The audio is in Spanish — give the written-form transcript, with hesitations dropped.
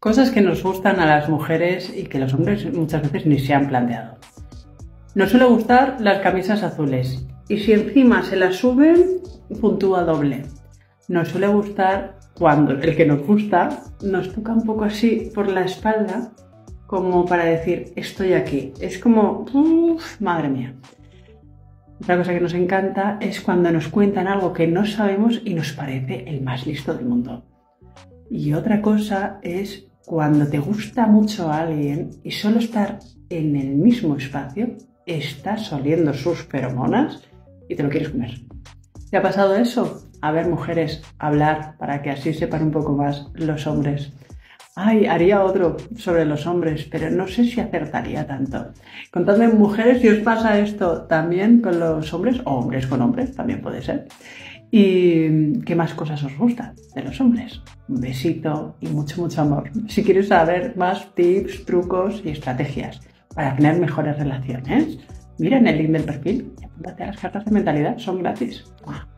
Cosas que nos gustan a las mujeres y que los hombres muchas veces ni se han planteado. Nos suele gustar las camisas azules y si encima se las suben, puntúa doble. Nos suele gustar cuando el que nos gusta nos toca un poco así por la espalda como para decir estoy aquí. Es como, madre mía. Otra cosa que nos encanta es cuando nos cuentan algo que no sabemos y nos parece el más listo del mundo. Y otra cosa es cuando te gusta mucho a alguien y solo estar en el mismo espacio, estás oliendo sus feromonas y te lo quieres comer. ¿Te ha pasado eso? A ver, mujeres, hablar para que así sepan un poco más los hombres. Ay, haría otro sobre los hombres, pero no sé si acertaría tanto. Contadme, mujeres, si os pasa esto también con los hombres, o hombres con hombres, también puede ser. ¿Y qué más cosas os gustan de los hombres? Un besito y mucho, mucho amor. Si quieres saber más tips, trucos y estrategias para tener mejores relaciones, mira en el link del perfil y apúntate a las cartas de mentalidad, son gratis. ¡Mua!